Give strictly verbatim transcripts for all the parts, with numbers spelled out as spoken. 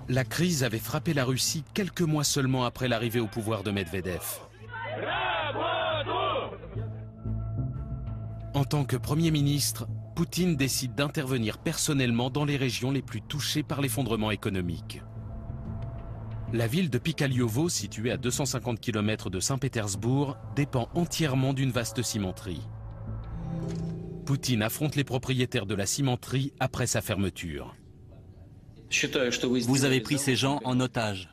La crise avait frappé la Russie quelques mois seulement après l'arrivée au pouvoir de Medvedev. En tant que Premier ministre, Poutine décide d'intervenir personnellement dans les régions les plus touchées par l'effondrement économique. La ville de Pikaliovo, située à deux cent cinquante kilomètres de Saint-Pétersbourg, dépend entièrement d'une vaste cimenterie. Poutine affronte les propriétaires de la cimenterie après sa fermeture. Vous avez pris ces gens en otage.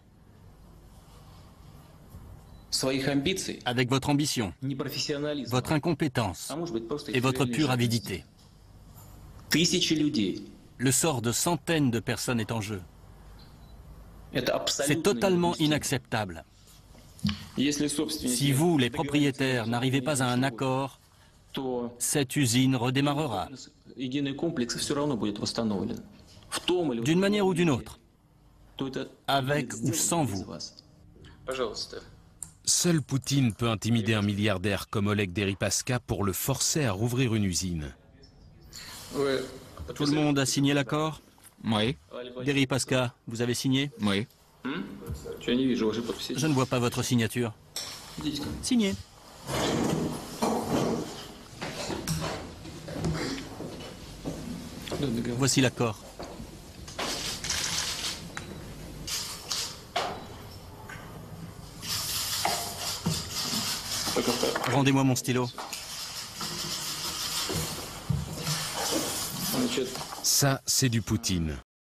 Avec votre ambition, votre incompétence et votre pure avidité. Le sort de centaines de personnes est en jeu. C'est totalement inacceptable. Si vous, les propriétaires, n'arrivez pas à un accord, cette usine redémarrera. D'une manière ou d'une autre. Avec ou sans vous. Seul Poutine peut intimider un milliardaire comme Oleg Deripaska pour le forcer à rouvrir une usine. Tout le monde a signé l'accord? Oui. Deripaska, vous avez signé? Oui. Je ne vois pas votre signature. Signez. Voici l'accord. Rendez-moi mon stylo. Ça, c'est du Poutine.